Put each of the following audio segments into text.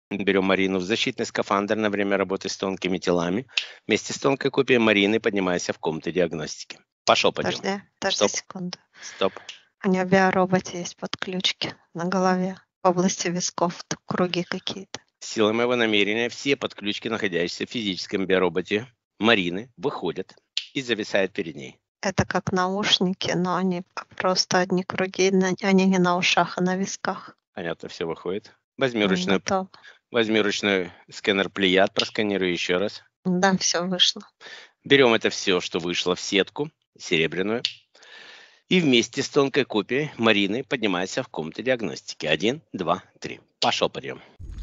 Берем Марину в защитный скафандр на время работы с тонкими телами. Вместе с тонкой копией Марины поднимайся в комнату диагностики. Пошел, пойдем. Подожди секунду. Стоп. У нее в биороботе есть подключки на голове, в области висков, круги какие-то. Силой моего намерения все подключки, находящиеся в физическом биороботе Марины, выходят и зависают перед ней. Это как наушники, но они просто одни круги, они не на ушах, а на висках. Понятно, все выходит. Возьми ручной сканер Плеяд, просканируй еще раз. Да, все вышло. Берем это все, что вышло в сетку серебряную, и вместе с тонкой копией Марины поднимайся в комнату диагностики. 1, 2, 3. Пошел, подъем.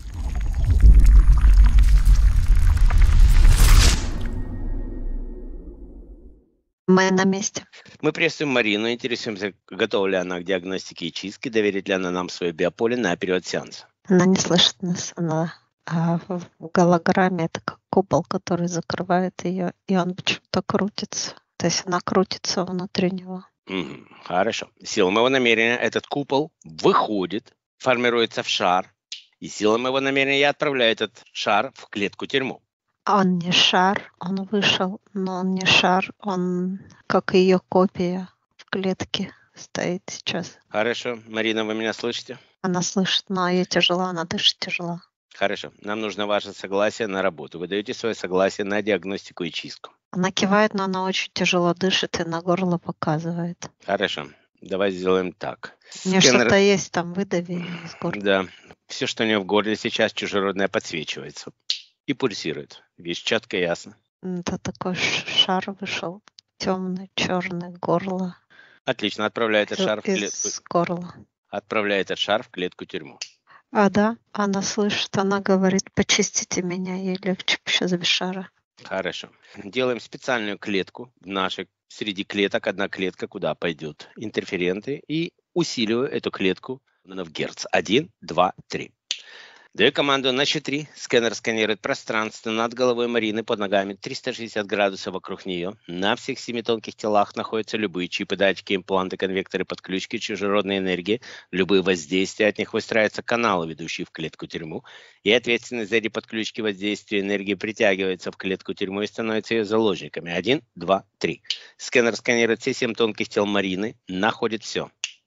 Мы на месте. Мы приветствуем Марину, интересуемся, готова ли она к диагностике и чистке, доверит ли она нам свое биополе на период сеанса. Она не слышит нас, она в голограмме, это как купол, который закрывает ее, и он почему-то крутится. То есть она крутится внутри него. Хорошо. Сила моего намерения этот купол выходит, формируется в шар, и сила моего намерения я отправляю этот шар в клетку-тюрьму. Он не шар, он вышел, но он не шар, он как ее копия в клетке стоит сейчас. Хорошо. Марина, вы меня слышите? Она слышит, но ей тяжело, она дышит тяжело. Хорошо. Нам нужно ваше согласие на работу. Вы даете свое согласие на диагностику и чистку. Она кивает, но она очень тяжело дышит и на горло показывает. Хорошо. Давай сделаем так. У нее что-то есть там, выдави из горла. Да. Все, что у нее в горле сейчас, чужеродное подсвечивается и пульсирует. Видишь, четко и ясно. Это такой шар вышел, темный, черный, горло. Отлично. Отправляй этот шар в клетку. Из горла. Отправляй этот шар в клетку-тюрьму. Да, она слышит, она говорит, почистите меня, ей легче сейчас без шара. Хорошо. Делаем специальную клетку. Среди клеток одна клетка, куда пойдут интерференты, и усиливаю эту клетку в герц. 1, 2, 3. Даю команду на счет 3. Сканер сканирует пространство над головой Марины, под ногами 360 градусов вокруг нее. На всех 7 тонких телах находятся любые чипы, датчики, импланты, конвекторы, подключки, чужеродной энергии. Любые воздействия от них выстраиваются каналы, ведущие в клетку-тюрьму. И ответственность за эти подключки воздействия энергии притягивается в клетку-тюрьму и становится ее заложниками. 1, 2, 3. Сканер сканирует все 7 тонких тел Марины, находит все.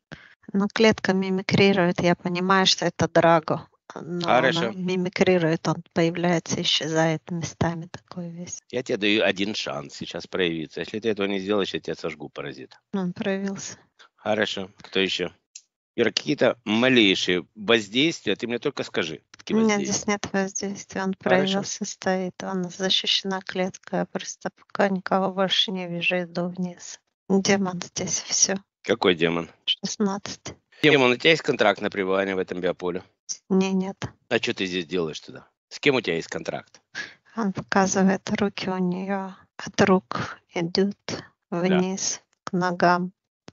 Но клетка мимикрирует, я понимаю, что это Драго. Но Хорошо. она мимикрирует, он появляется, исчезает местами такой весь. Я тебе даю один шанс сейчас проявиться. Если ты этого не сделаешь, я тебя сожгу, паразит. Он проявился. Хорошо. Кто еще? Ира, какие-то малейшие воздействия, ты мне только скажи. Нет, здесь нет воздействия, он проявился, стоит. Он защищена клетка, я просто пока никого больше не вижу, иду вниз. Демон здесь, все. Какой демон? 16. Демон, у тебя есть контракт на пребывание в этом биополе? Нет. А что ты здесь делаешь тогда? С кем у тебя есть контракт? Он показывает руки у нее, от рук идут вниз, к ногам.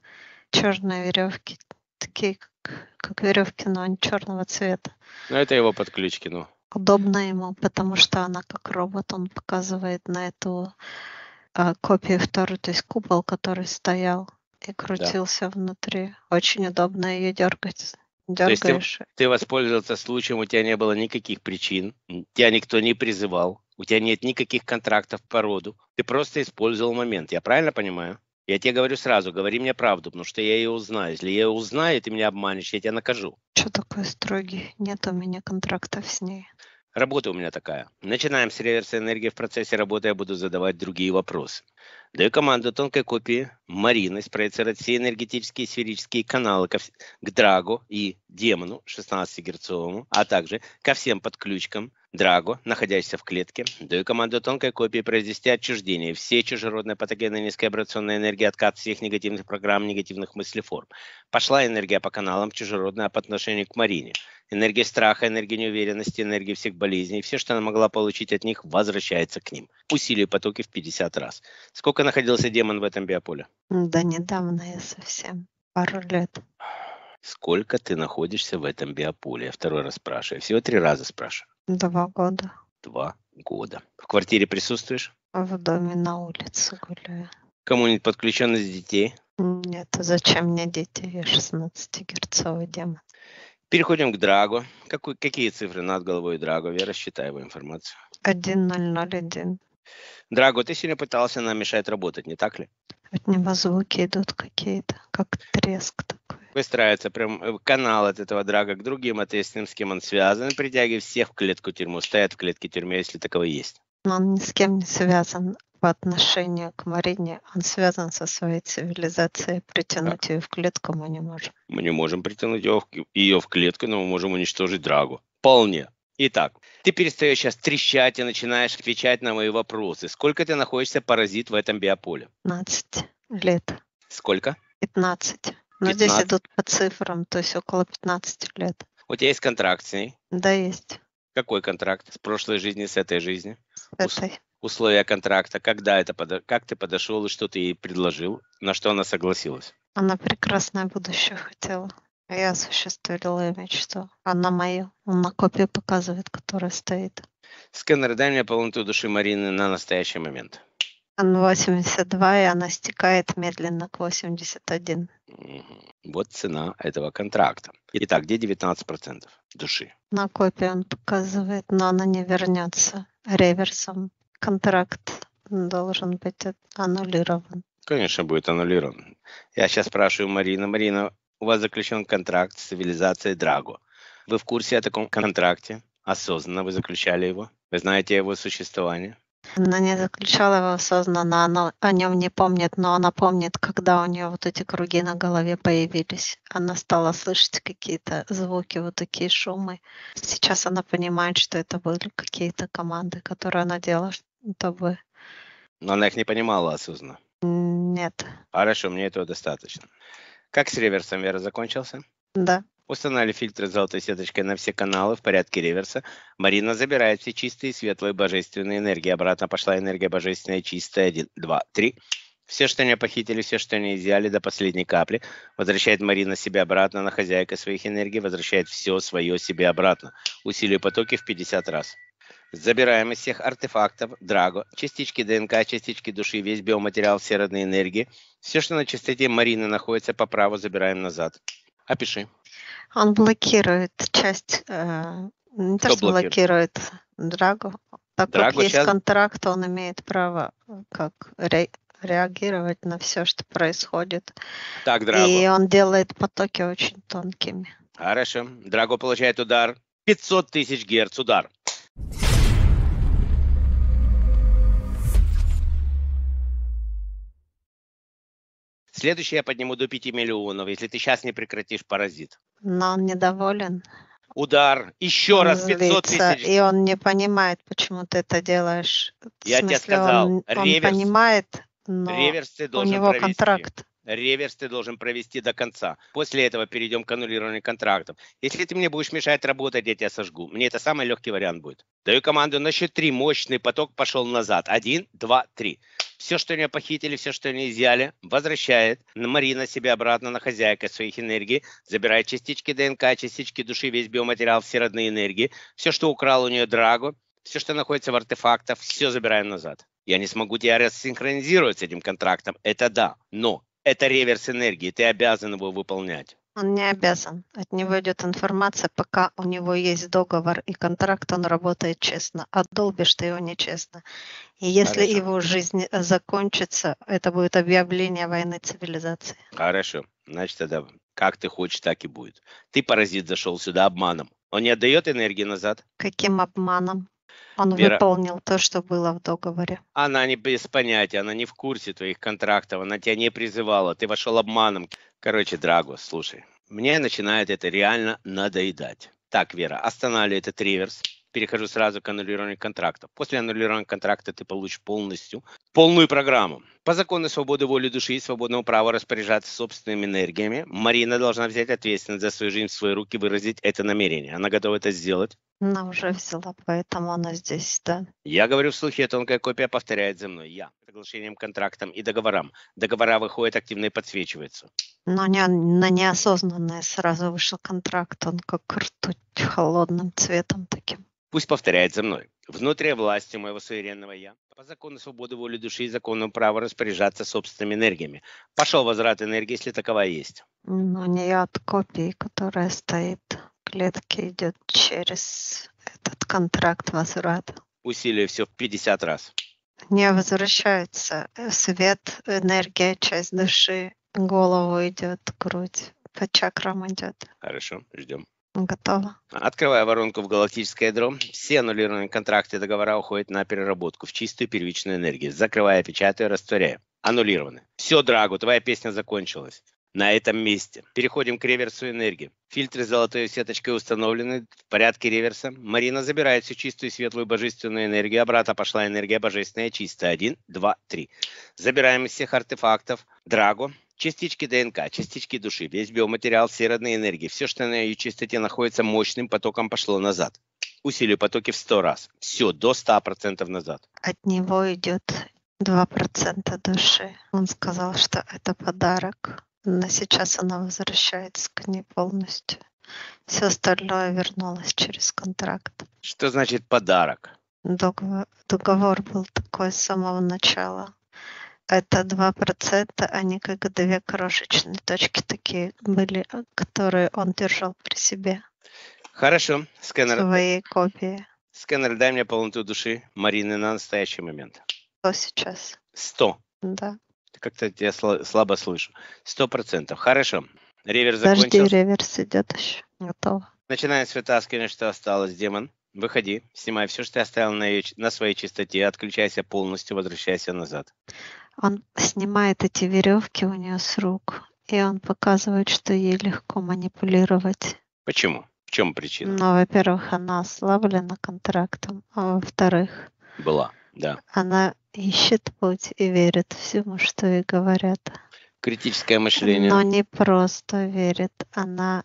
Черные веревки, такие как веревки, но они черного цвета. Ну, это его подключки, ну. Удобно ему, потому что она как робот, он показывает на эту копию вторую, то есть купол, который стоял и крутился внутри. Очень удобно ее дергать. Дергаешь. То есть ты воспользовался случаем, у тебя не было никаких причин, тебя никто не призывал, у тебя нет никаких контрактов по роду, ты просто использовал момент, я правильно понимаю? Я тебе говорю сразу, говори мне правду, потому что я ее узнаю. Если я ее узнаю, ты меня обманешь, я тебя накажу. Что такое строгий? Нет у меня контрактов с ней. Работа у меня такая. Начинаем с реверса энергии. В процессе работы я буду задавать другие вопросы. Даю команду тонкой копии Марины спроецировать все энергетические сферические каналы к Драго и демону 16-герцовому, а также ко всем подключкам Драго, находящихся в клетке. Даю команду тонкой копии произвести отчуждение все чужеродные патогенные низкоабрационные энергии, откат всех негативных программ, негативных мыслеформ. Пошла энергия по каналам чужеродная по отношению к Марине. Энергия страха, энергия неуверенности, энергия всех болезней. Все, что она могла получить от них, возвращается к ним. Усилие потоки в 50 раз. Сколько находился демон в этом биополе? Да недавно я совсем. Пару лет. Сколько ты находишься в этом биополе? Я второй раз спрашиваю. Всего 3 раза спрашиваю. 2 года. 2 года. В квартире присутствуешь? В доме на улице гуляю. Кому-нибудь подключен из детей? Нет, зачем мне дети? Я 16-герцовый демон. Переходим к Драго. Какие цифры над головой Драго? Вера, считай его информацию. 1001. Драго, ты сегодня пытался нам мешать работать, не так ли? От него звуки идут какие-то, как треск такой. Выстраивается прям канал от этого Драго к другим ответственным, с кем он связан, притягивая всех в клетку тюрьму. Стоят в клетке тюрьмы, если таковой есть. Но он ни с кем не связан по отношению к Марине. Он связан со своей цивилизацией. Притянуть ее в клетку мы не можем. Мы не можем притянуть ее в клетку, но мы можем уничтожить Драгу. Вполне. Итак, ты перестаешь сейчас трещать и начинаешь отвечать на мои вопросы. Сколько ты находишься, паразит, в этом биополе? 15 лет. Сколько? 15. Но здесь 15. идут по цифрам, то есть около 15 лет. У тебя есть контракт с ней? Да, есть. Какой контракт? С прошлой жизни, с этой жизни? С этой. Условия контракта, как ты подошел и что ты ей предложил, на что она согласилась? Она прекрасное будущее хотела. Я осуществила ее мечту. Она мою. Он на копию показывает, которая стоит. Сканер, дай мне полноту души Марины на настоящий момент. Он 82, и она стекает медленно к 81. Вот цена этого контракта. Итак, где 19% души? На копии он показывает, но она не вернется реверсом. Контракт должен быть аннулирован. Конечно, будет аннулирован. Я сейчас спрашиваю Марину. Марина, у вас заключен контракт с цивилизацией Драго. Вы в курсе о таком контракте? Осознанно вы заключали его? Вы знаете о его существовании? Она не заключала его осознанно, она о нем не помнит, но она помнит, когда у нее вот эти круги на голове появились. Она стала слышать какие-то звуки, вот такие шумы. Сейчас она понимает, что это были какие-то команды, которые она делала, чтобы... Но она их не понимала осознанно. Нет. Хорошо, мне этого достаточно. Как с реверсом, Вера, закончился? Да. Установили фильтры с золотой сеточкой на все каналы в порядке реверса. Марина забирает все чистые, светлые, божественные энергии. Обратно пошла энергия божественная, чистая. 1, 2, 3. Все, что они похитили, все, что они изъяли до последней капли, возвращает Марина себе обратно на хозяйка своих энергий, возвращает все свое себе обратно. Усилие потоки в 50 раз. Забираем из всех артефактов, Драго, частички ДНК, частички души, весь биоматериал, все родные энергии. Все, что на частоте Марины находится по праву, забираем назад. Опиши. Он блокирует часть, не то, что блокирует Драго. Так как есть контракт, он имеет право как реагировать на все, что происходит. Так, Драго. И он делает потоки очень тонкими. Хорошо. Драго получает удар. 500 тысяч герц удар. Следующий я подниму до 5 миллионов, если ты сейчас не прекратишь, паразит. Но он недоволен. Удар. Еще он раз 500 тысяч. И он не понимает, почему ты это делаешь. Я тебе сказал, он понимает, но реверс ты должен у него провести. Контракт. Реверс ты должен провести до конца. После этого перейдем к аннулированию контрактов. Если ты мне будешь мешать работать, я тебя сожгу. Мне это самый легкий вариант будет. Даю команду на счет 3. Мощный поток пошел назад. 1, 2, 3. Все, что они похитили, все, что они изъяли, возвращает Марина себе обратно на хозяйка своих энергий, забирает частички ДНК, частички души, весь биоматериал, все родные энергии. Все, что украл у нее Драго, все, что находится в артефактах, все забираем назад. Я не смогу тебя рассинхронизировать с этим контрактом, это да, но это реверс энергии, ты обязан его выполнять. Он не обязан. От него идет информация, пока у него есть договор и контракт, он работает честно. Отдолбишь ты его нечестно. И если Хорошо. его жизнь закончится, это будет объявление войны цивилизации. Хорошо. Значит, тогда как ты хочешь, так и будет. Ты, паразит, зашел сюда обманом. Он не отдает энергии назад? Каким обманом? Он Вера, выполнил то, что было в договоре. Она не без понятия, она не в курсе твоих контрактов, она тебя не призывала, ты вошел обманом. Короче, Драго, слушай, мне начинает это реально надоедать. Так, Вера, останавливай этот реверс. Перехожу сразу к аннулированию контракта. После аннулирования контракта ты получишь полную программу. По закону свободы воли души и свободного права распоряжаться собственными энергиями, Марина должна взять ответственность за свою жизнь в свои руки, выразить это намерение. Она готова это сделать? Она уже взяла, поэтому она здесь, да. Я говорю вслух, и тонкая копия повторяет за мной. Я соглашением, контрактам и договорам. Договора выходят активно и подсвечиваются. Но на неосознанное сразу вышел контракт, он как ртуть холодным цветом таким. Пусть повторяет за мной. Внутри власти моего суверенного «Я» по закону свободы воли души и закону права распоряжаться собственными энергиями. Пошел возврат энергии, если таковая есть. Но не от копии, которая стоит. клетки идет через этот контракт возврата. Усилие все в 50 раз. Не возвращается свет, энергия, часть души, голову идет, грудь, по чакрам идет. Хорошо, ждем. Готово. Открывая воронку в галактическое ядро, все аннулированные контракты и договора уходят на переработку в чистую первичную энергию. Закрывая, печатаю, растворяю. Аннулированы. Все, Драгу, твоя песня закончилась. На этом месте. Переходим к реверсу энергии. Фильтры с золотой сеточкой установлены в порядке реверса. Марина забирает всю чистую, светлую, божественную энергию. Обратно пошла энергия божественная, чистая. 1, 2, 3. Забираем из всех артефактов Драгу. Частички ДНК, частички души, весь биоматериал, все родные энергии. Все, что на ее чистоте находится, мощным потоком пошло назад. Усилию потоки в 100 раз. Все, до 100% назад. От него идет 2% души. Он сказал, что это подарок. Но сейчас она возвращается к ней полностью. Все остальное вернулось через контракт. Что значит подарок? Договор был такой с самого начала. Это 2%, они как 2 крошечные точки такие были, которые он держал при себе. Хорошо. Сканер, Своей копии. сканер, дай мне полноту души Марины на настоящий момент. 100 сейчас. 100. Да. Как-то тебя слабо слышу. 100%. Хорошо. Реверс Подожди, закончился. реверс идет еще. Готово. Начинаем с вытаскивания, что осталось, демон. Выходи, снимай все, что ты оставил на своей чистоте, отключайся полностью, возвращайся назад. Он снимает эти веревки у нее с рук, и он показывает, что ей легко манипулировать. Почему? В чем причина? Но, во-первых, она ослаблена контрактом, а во-вторых, Была, да. она ищет путь и верит всему, что ей говорят. Критическое мышление. Но не просто верит, она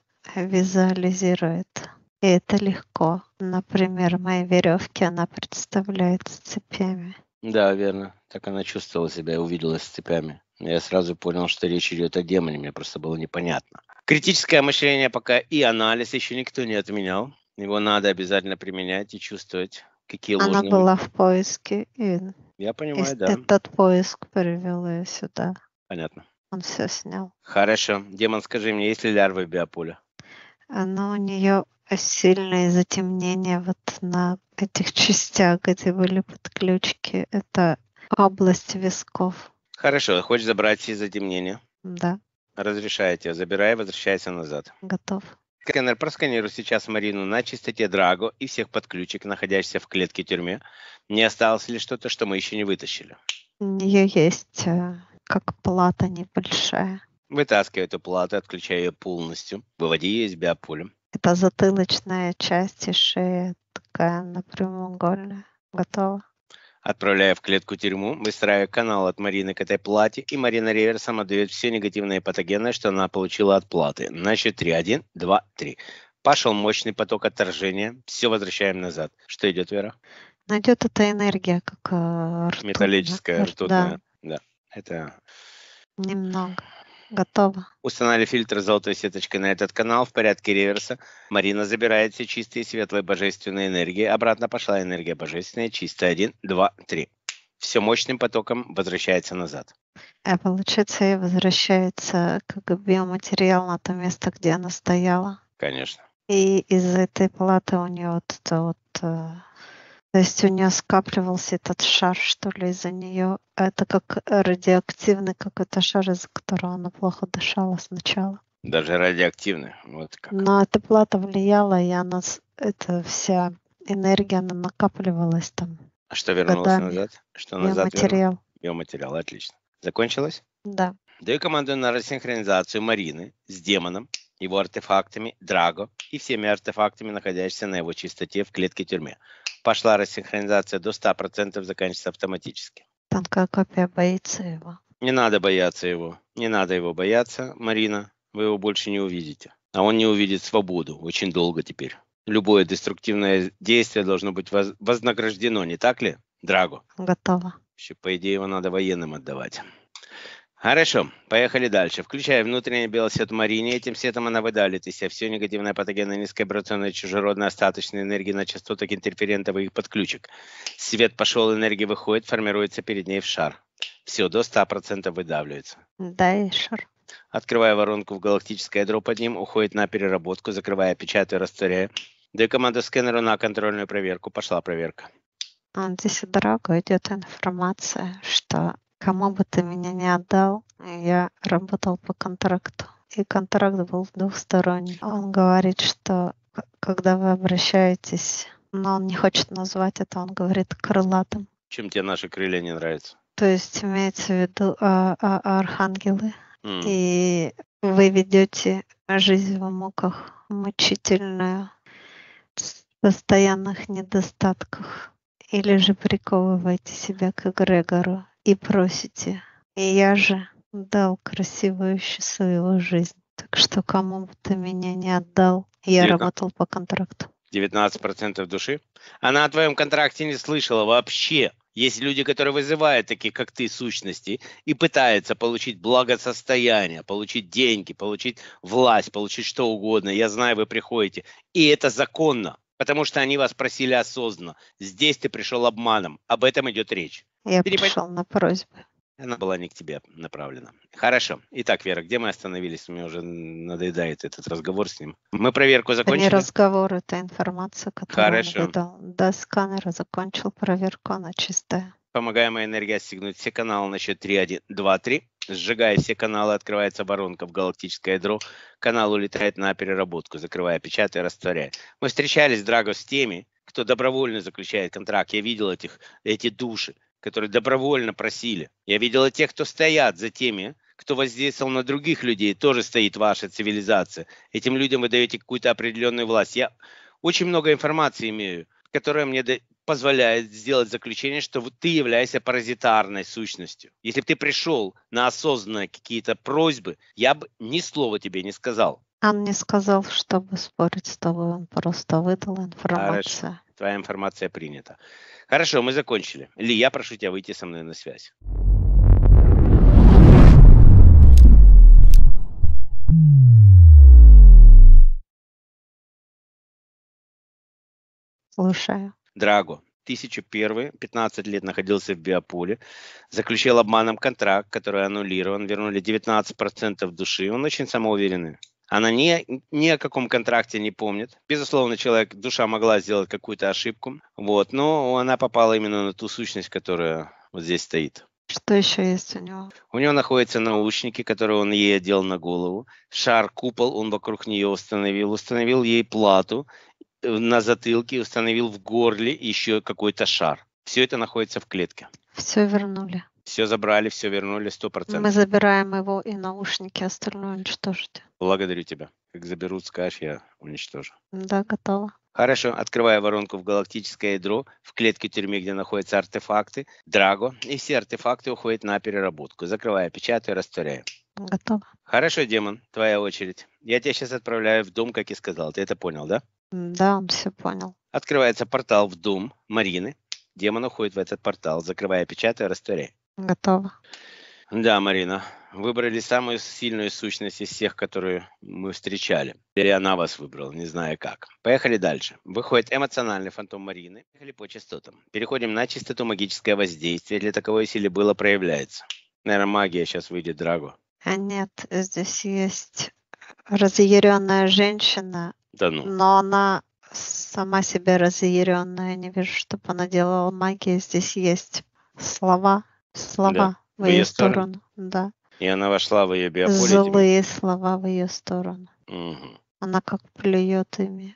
визуализирует. И это легко. Например, мои веревки она представляет с цепями. Да, верно. Так она чувствовала себя и увидела с цепями. Я сразу понял, что речь идет о демоне, мне просто было непонятно. Критическое мышление пока и анализ еще никто не отменял. Его надо обязательно применять и чувствовать, какие Она ложные... была в поиске, и Я понимаю, да. этот поиск привел ее сюда. Понятно. Он все снял. Хорошо. Демон, скажи мне, есть ли лярвы в биополе? Но у нее сильное затемнение вот на этих частях, где были подключки. Это область висков. Хорошо. Хочешь забрать все затемнения? Да, Разрешаю тебе. Забирай, возвращайся назад. готов. Сканер, просканируй сейчас Марину на чистоте Драго и всех подключек, находящихся в клетке тюрьме. Не осталось ли что-то, что мы еще не вытащили? У нее есть как плата небольшая. Вытаскивай эту плату, отключай ее полностью. Выводи ее из биополя. Это затылочная часть и шея такая напрямоугольная. Готово. Отправляя в клетку тюрьму, выстраивая канал от Марины к этой плате, и Марина реверсом отдает все негативные патогены, что она получила от платы. На счет 3. 1, 2, 3. Пошел мощный поток отторжения. Все возвращаем назад. Что идет, Вера? Найдет эта энергия, как ртутная. Металлическая, ртутная. Да. Это... Немного. Готово. Установили фильтр золотой сеточкой на этот канал в порядке реверса. Марина забирает все чистые, светлые, божественные энергии. Обратно пошла энергия божественная, чистая. 1, 2, 3. Все мощным потоком возвращается назад. Получается, ей возвращается как биоматериал на то место, где она стояла. Конечно. И из этой платы у нее вот это вот... То есть у нее скапливался этот шар, что ли, из-за нее. Это как радиоактивный какой-то шар, из-за которого она плохо дышала сначала. Даже радиоактивный. Вот как. Но эта плата влияла, и она, эта вся энергия, она накапливалась там. А что вернулось годами. назад? Что назад вернулось? Биоматериал. Биоматериал, отлично. Закончилось? Да. Даю команду на рассинхронизацию Марины с демоном, его артефактами, Драго и всеми артефактами, находящимися на его чистоте в клетке тюрьме. Пошла рассинхронизация до 100%, заканчивается автоматически. Тонкая копия боится его. Не надо бояться его. Не надо его бояться, Марина. Вы его больше не увидите. А он не увидит свободу очень долго теперь. Любое деструктивное действие должно быть вознаграждено, не так ли, Драго? Готово. Еще, по идее, его надо военным отдавать. Хорошо, поехали дальше. Включая внутренний белый свет Марине, этим светом она выдавит из себя все негативное патогенное низковибрационное чужеродное остаточной энергии на частотах интерферентов и их подключек. Свет пошел, энергия выходит, формируется перед ней в шар. Все, до 100% выдавливается. Дай шар. Открывая воронку в галактическое ядро под ним, уходит на переработку, закрывая, печатая, растворяя. Даю команду скэнеру на контрольную проверку. Пошла проверка. Здесь от Драго идет информация, что кому бы ты меня не отдал, я работал по контракту. И контракт был двухсторонний. Он говорит, что когда вы обращаетесь, но он не хочет назвать это, он говорит крылатым. Чем тебе наши крылья не нравятся? То есть имеется в виду архангелы. И вы ведете жизнь в муках мучительную, в постоянных недостатках. Или же приковываете себя к эгрегору и просите. И я же дал красивую счастливую жизнь. Так что кому бы ты меня не отдал, я 19. работал по контракту. 19% души? Она о твоем контракте не слышала вообще. Есть люди, которые вызывают такие, как ты, сущности и пытаются получить благосостояние, получить деньги, получить власть, получить что угодно. Я знаю, вы приходите. И это законно, потому что они вас просили осознанно. Здесь ты пришел обманом. Об этом идет речь. Я пришел на просьбу. Она была не к тебе направлена. Хорошо. Итак, Вера, где мы остановились? Мне уже надоедает этот разговор с ним. Мы проверку закончили? Это не разговор, это информация, которую Хорошо. он выдал. До сканера закончил проверку, она чистая. Помогаемая энергия отстегнуть все каналы на счет 3, 1, 2, 3. Сжигая все каналы, открывается воронка в галактическое ядро. Канал улетает на переработку, закрывая, печатая, растворяя. Мы встречались, Драго, с теми, кто добровольно заключает контракт. Я видел эти души, которые добровольно просили. Я видел и тех, кто стоят за теми, кто воздействовал на других людей. Тоже стоит ваша цивилизация. Этим людям вы даете какую-то определенную власть. Я очень много информации имею, которая мне позволяет сделать заключение, что ты являешься паразитарной сущностью. Если бы ты пришел на осознанные какие-то просьбы, я бы ни слова тебе не сказал. Он не сказал, чтобы спорить с тобой, он просто выдал информацию. Хорошо. Твоя информация принята. Хорошо, мы закончили. Ли, я прошу тебя выйти со мной на связь. Слушаю. Драго, 1001, 15 лет находился в биополе, заключил обманом контракт, который аннулирован, вернули 19% души. Он очень самоуверенный. Она ни о каком контракте не помнит. Безусловно, душа могла сделать какую-то ошибку, но она попала именно на ту сущность, которая вот здесь стоит. Что еще есть у него? У него находятся наушники, которые он ей одел на голову. Шар-купол он вокруг нее установил ей плату на затылке, установил в горле еще какой-то шар. Все это находится в клетке. Все вернули. Все забрали, все вернули, 100%. Мы забираем его и наушники, остальное уничтожите. Благодарю тебя. Как заберут, скажешь, я уничтожу. Да, готово. Хорошо, открывая воронку в галактическое ядро, в клетке тюрьмы, где находятся артефакты, Драго, и все артефакты уходят на переработку, закрывая, печатая, растворяя. Готово. Хорошо, демон, твоя очередь. Я тебя сейчас отправляю в дом, как и сказал. Ты это понял, да? Да, он все понял. Открывается портал в дом Марины. Демон уходит в этот портал, закрывая, печатая, растворяя. Готово. Да, Марина, выбрали самую сильную сущность из всех, которые мы встречали. Или она вас выбрала, не знаю как. Поехали дальше. Выходит эмоциональный фантом Марины. Поехали по частотам. Переходим на частоту магическое воздействие. Для таковой силы было проявляется. Наверное, магия сейчас выйдет, Драго. Нет, здесь есть разъяренная женщина, Да ну. но она сама себе разъяренная. Не вижу, чтобы она делала магию. Здесь есть слова Да. в ее сторону. Да. И она вошла в ее биополе. Злые слова в ее сторону. Угу. Она как плюет ими,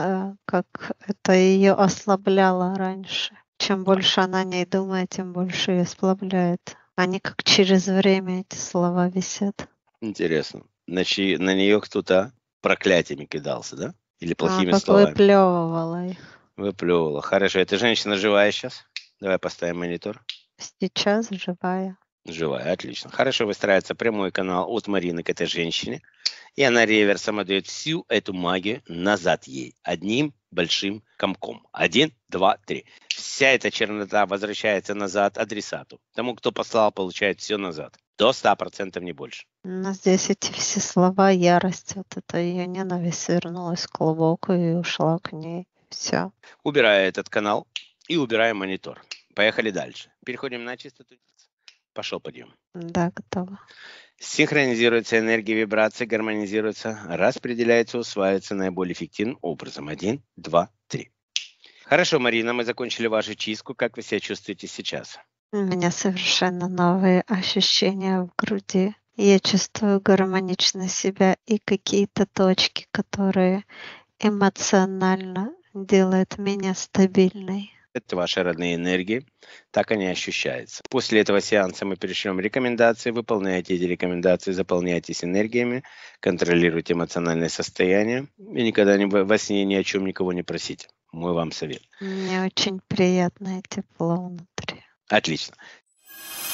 как это ее ослабляло раньше. Чем больше она о ней думает, тем больше ее ослабляет. Они как через время эти слова висят. Интересно. На нее кто-то проклятиями кидался, да? Или плохими Она словами? выплевывала их. Выплевывала. Хорошо. Эта женщина живая сейчас? Давай поставим монитор. Сейчас живая. Живая, отлично. Хорошо выстраивается прямой канал от Марины к этой женщине. И она реверсом отдает всю эту магию назад ей. Одним большим комком. 1, 2, 3. Вся эта чернота возвращается назад адресату. Тому, кто послал, получает все назад. До 100%, не больше. Но здесь эти все слова, ярость, вот это ее ненависть вернулась глубоко и ушла к ней. Все. Убираю этот канал и убираем монитор. Поехали дальше. Переходим на частоту. Пошел подъем. Да, готово. Синхронизируется энергия вибрации, гармонизируется, распределяется, усваивается наиболее эффективным образом. 1, 2, 3. Хорошо, Марина, мы закончили вашу чистку. Как вы себя чувствуете сейчас? У меня совершенно новые ощущения в груди. Я чувствую гармонично себя и какие-то точки, которые эмоционально делают меня стабильной. Это ваши родные энергии, так они ощущаются. После этого сеанса мы перешлем рекомендации, выполняйте эти рекомендации, заполняйтесь энергиями, контролируйте эмоциональное состояние и никогда во сне ни о чем никого не просите. Мой вам совет. Мне очень приятно и тепло внутри. Отлично.